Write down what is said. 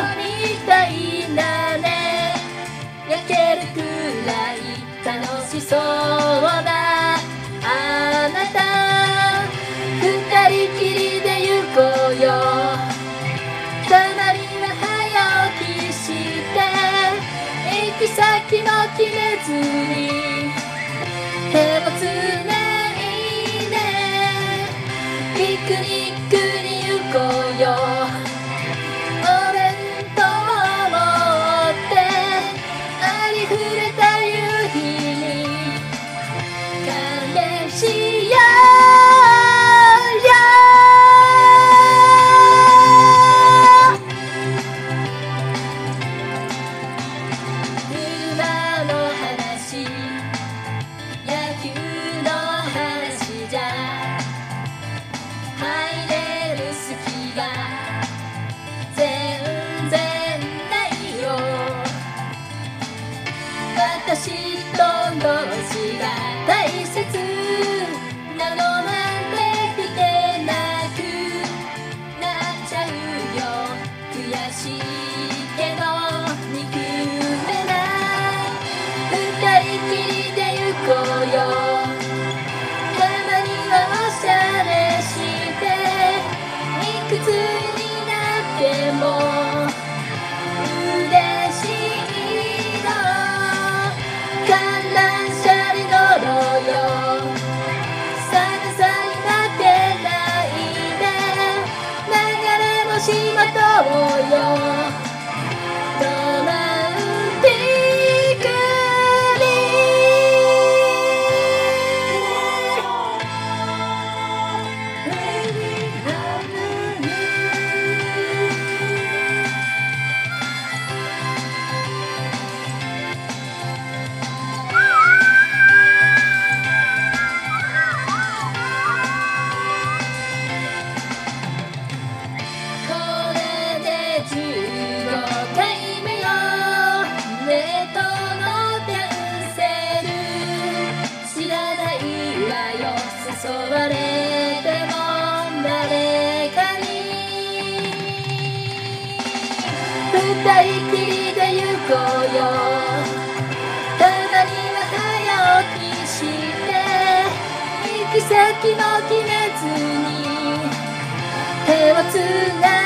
みたいなね、焼けるくらい楽しそうなあなた、二人きりで行こうよ。たまには早起きして行き先も決めずに手をつないでピクニックに行こうよ。お弁当を持ってありふれた夕日に感電しようよ。車の話、野球の話じゃ入れる隙が全然ないよ。私と同士が大切なのなんて聞けなくなっちゃうよ。悔しいけど憎めない二人きりで行こうよ。たまにはおしゃれしていくつになっても嬉しいの。観覧車に乗ろうよ。寒さに負けないで流れ星まとおうよ。ロマンティックこれで15回目よ。ネットのキャンセル知らないわよ。誘われても誰かに二人きりで行こうよ。たまには早起きして行き先も決めずに手をつない